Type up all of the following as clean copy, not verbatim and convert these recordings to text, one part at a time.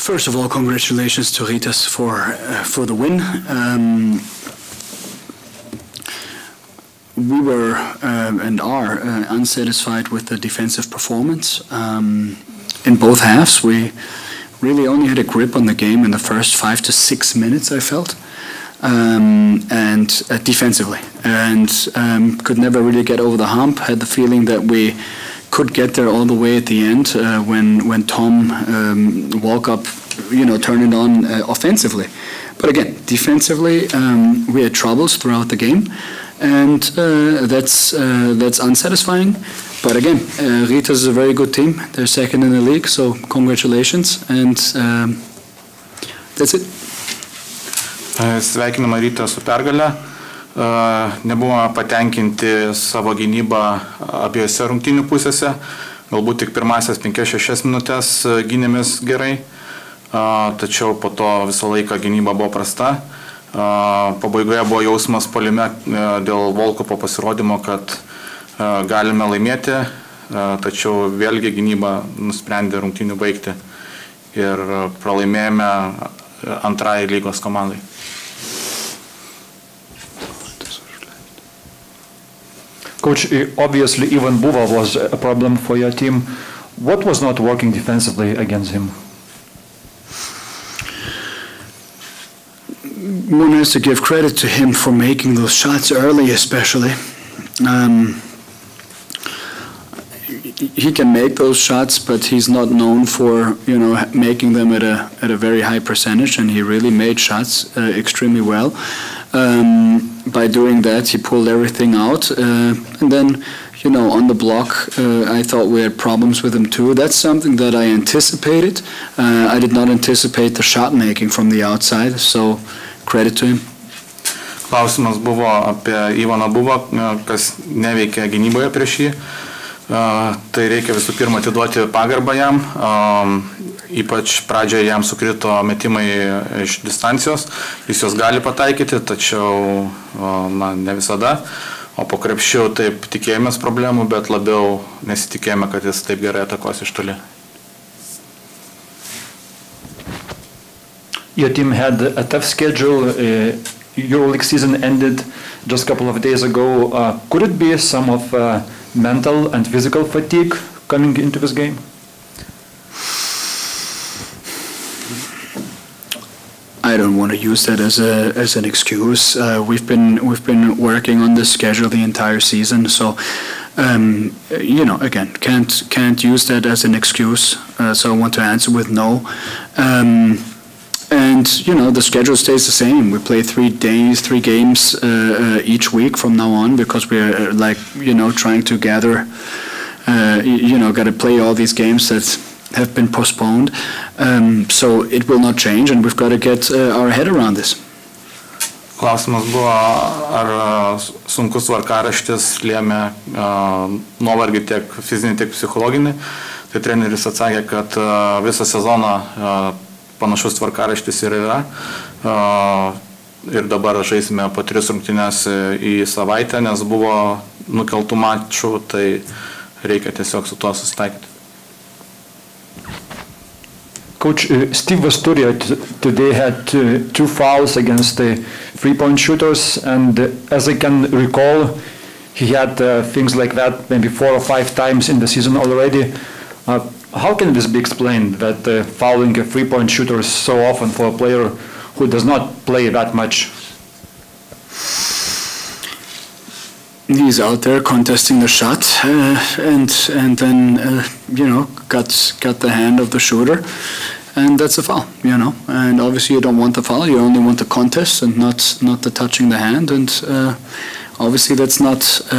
First of all, congratulations to Rytas for the win. We were and are unsatisfied with the defensive performance. In both halves, we really only had a grip on the game in the first 5 to 6 minutes, I felt, and defensively, and could never really get over the hump. Had the feeling that we could get there all the way at the end when Tom Walkup, turned it on offensively. But again, defensively, we had troubles throughout the game, and that's unsatisfying. But again, Rytas is a very good team. They're second in the league, so congratulations, and that's it. Sveikinama Rytą su pergale. Nebuvome patenkinti savo gynybą abiejose rungtynių pusėse. Galbūt tik pirmasias 5-6 minutės gynėmės gerai, tačiau po to visą laiką gynyba buvo prasta. Pabaigoje buvo jausmas puolime dėl Volkupo pasirodymo, kad galime laimėti, tačiau vėlgi gynyba nusprendė rungtynių baigti ir pralaimėjome antrai lygos komandai. Coach, obviously Ivan Buva was a problem for your team. What was not working defensively against him? One has to give credit to him for making those shots early, especially. He can make those shots, but he's not known for making them at a very high percentage, and he really made shots extremely well. By doing that, he pulled everything out, and then on the block, I thought we had problems with him too. That's something that I anticipated. I did not anticipate the shot making from the outside, so credit to him. Klausimas buvo apie Ivaną Buvą, kas neveikia gynyboje prieš jį. Tai reikia visų pirma atiduoti pagarbą jam, ypač pradžioje jam sukrito metimai iš distancijos, jis juos gali pataikyti, tačiau ne visada, o po krepšiu taip tikėjomės problemų, bet labiau nesitikėjome, kad jis taip gerai atakos iš toli. Your team had a tough schedule. EuroLeague season ended just a couple of days ago. Could it be some of mental and physical fatigue coming into this game? I don't want to use that as an excuse. We've been working on this schedule the entire season, so again, can't use that as an excuse. So I want to answer with no. And the schedule stays the same. We play 3 games each week from now on, because we're trying to gather, got to play all these games that have been postponed. So it will not change, and we've got to get our head around this. Klausimas buvo, ar sunkus tvarkaraštis lėmė nuovargį tiek fizinį, tiek psichologinį. Tai treneris atsakė, kad visą sezoną panašus tvarkaraštis ir yra. Ir dabar žaisime po 3 rungtynes į savaitę, nes buvo nukeltų mačų, tai reikia tiesiog su tuo susitaikyti. Coach, Steve Vasturia today had 2 fouls against the 3-point shooters, and as I can recall, he had things like that maybe 4 or 5 times in the season already. How can this be explained, that fouling a 3-point shooter so often for a player who does not play that much? He's out there contesting the shot, and then got the hand of the shooter, and that's a foul. And obviously you don't want the foul; you only want the contest and not the touching the hand. And obviously that's not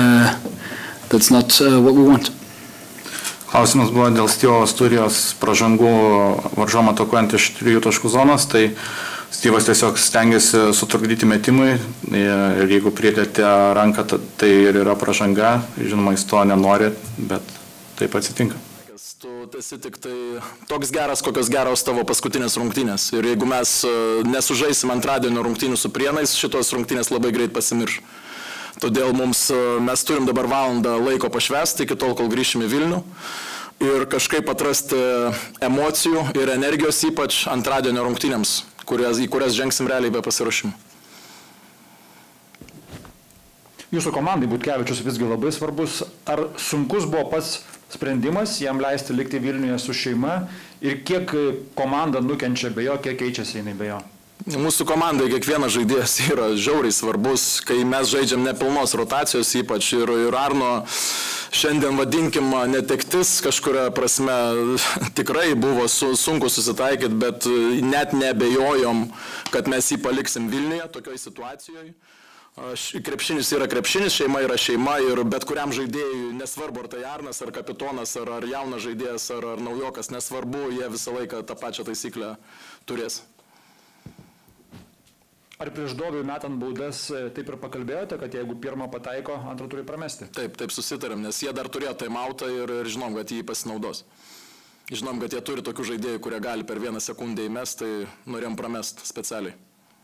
what we want. Klausimas buvo dėl Stevo Vasturijos pražangų varžom atakuojant iš 3 taškų zonos, tai Stevas tiesiog stengiasi sutrukdyti metimui, ir jeigu pridėti ranką, tai ir yra pražanga. Žinoma, jis to nenori, bet taip atsitinka. Tu esi tik tai toks geras, kokios geros tavo paskutinės rungtynės. Ir jeigu mes nesužaisim antradienio rungtynių su Prienais, šitos rungtynės labai greit pasimirš. Todėl mes turim dabar valandą laiko pašvęsti iki tol, kol grįšim į Vilnių. ir kažkaip atrasti emocijų ir energijos ypač antradienio rungtynėms, į kurias žengsim realiai be pasiruošimų. Jūsų komandai Butkevičius visgi labai svarbus. Ar sunkus buvo pats sprendimas jam leisti likti Vilniuje su šeima ir kiek komanda nukenčia be jo, kiek keičiasi jinai be jo? Mūsų komandai kiekvienas žaidėjas yra žiauriai svarbus, kai mes žaidžiam nepilnos rotacijos ypač ir Arno šiandien vadinkim netektis kažkuria prasme tikrai buvo sunku susitaikyti, bet net nebejojom, kad mes jį paliksim Vilniuje tokioj situacijoje. Krepšinis yra krepšinis, šeima yra šeima ir bet kuriam žaidėjui, nesvarbu ar tai Arnas, ar kapitonas, ar jaunas žaidėjas, ar naujokas, nesvarbu, jie visą laiką tą pačią taisyklę turės. Ar prieš Doviui metant baudas taip ir pakalbėjote, kad jeigu pirmą pataiko, antrą turi pramesti? Taip susitarėm, nes jie dar turėjo timeoutą ir žinom, kad jį pasinaudos. Žinom, kad jie turi tokių žaidėjų, kurie gali per 1 sekundę įmest, tai norėjom pramest specialiai.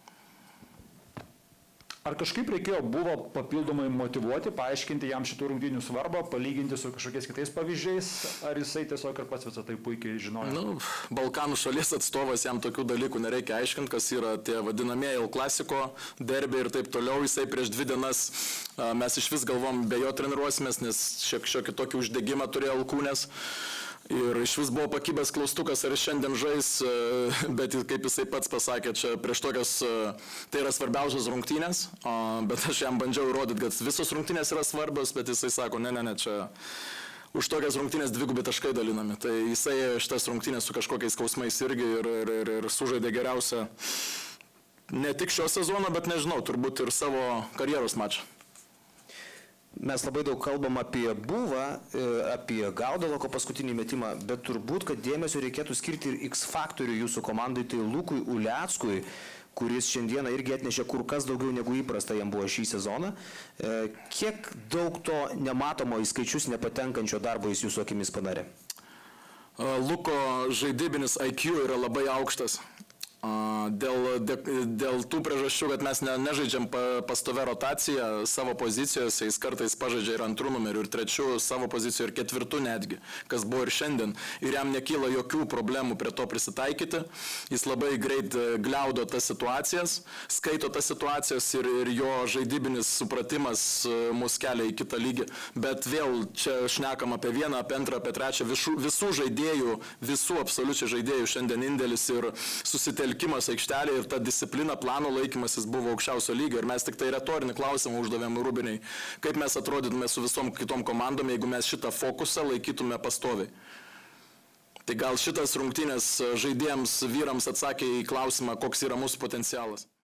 Ar kažkaip buvo papildomai motyvuoti, paaiškinti jam šitų rungtynių svarbą, palyginti su kažkokiais kitais pavyzdžiais, ar jisai tiesiog ir pats visą tai puikiai žinojo? Balkanų šalies atstovas, jam tokių dalykų nereikia aiškinti, kas yra tie vadinamieji El Clasico derbiai ir taip toliau. Jisai prieš 2 dienas mes iš vis galvom be jo treniruosimės, nes šiokį tokį uždegimą turėjo alkūnės. Ir iš vis buvo pakibęs klaustukas, ar šiandien žais, bet kaip jisai pats pasakė, čia prieš tokias, tai yra svarbiausios rungtynės, bet aš jam bandžiau įrodyti, kad visos rungtynės yra svarbios, bet jisai sako, ne, čia už tokias rungtynės 2 taškai dalinami. Tai jisai šitas rungtynės su kažkokiais skausmais irgi ir sužaidė geriausią ne tik šio sezono, bet nežinau, turbūt ir savo karjeros mačą. Mes labai daug kalbam apie Buvą, apie Gaudaloko paskutinį metimą, bet turbūt, kad dėmesio reikėtų skirti ir X faktorių jūsų komandai, tai Lukui Uleckui, kuris šiandieną irgi atnešė kur kas daugiau negu įprasta jam buvo šį sezoną. Kiek daug to nematomo į skaičius nepatenkančio darbo jis jūsų akimis padarė? Luko žaidybinis IQ yra labai aukštas. Dėl tų priežasčių, kad mes nežaidžiam pastovę rotaciją savo pozicijose, jis kartais pažaidžia ir 2 numerių, ir 3 savo pozicijoje, ir 4 netgi, kas buvo ir šiandien. Ir jam nekyla jokių problemų prie to prisitaikyti. Jis labai greit gliaudo tas situacijas, skaito tas situacijas ir jo žaidybinis supratimas mus kelia į kitą lygį. Bet vėl čia šnekam apie 1, apie 2, apie 3, visų žaidėjų, visų absoliučiai žaidėjų šiandien indėlis ir susitelkimas aikštelė ir ta disciplina, plano laikymasis buvo aukščiausio lygio ir mes tik tai retorinį klausimą uždavėm Rubiniai, kaip mes atrodytume su visom kitom komandom, jeigu mes šitą fokusą laikytume pastoviai. Tai gal šitas rungtynės žaidėjams, vyrams atsakė į klausimą, koks yra mūsų potencialas.